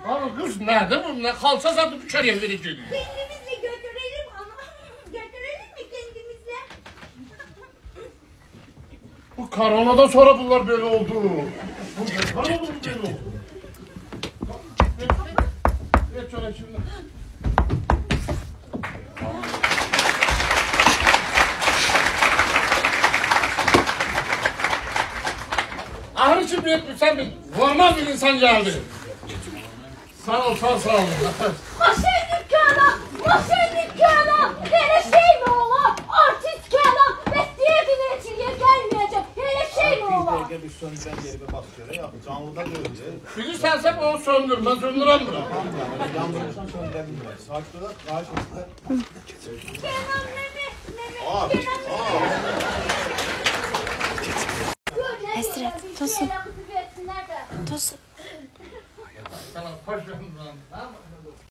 Ama kız nerede bu? Ne kalça satıp içeriye vereceğim. Kendimizle götürelim ama. Götürelim mi kendimizle? Bu koronadan sonra bunlar böyle oldu. Bu ne oldu böyle oldu? Geç şöyle şimdi. Ahır için büyük sen bir normal bir insan geldi. Sağ ol, sağ ol. Maşin dükkana! Maşin dükkana! Hele şey mi ola? Artist kana! Bestiye dinleyiciye gelmeyecek. Hele şey mi ola? Bir söndüren yeri bir bak şöyle yap. Canlıda böyle. Bizi sense onu söndür, ben söndüremiyorum. Yandırırsan söndürebilirler. Sakin olarak karşılıklı. Kenan nene! Abi, Esret, tosun. Tosun. Sana hoş geldin.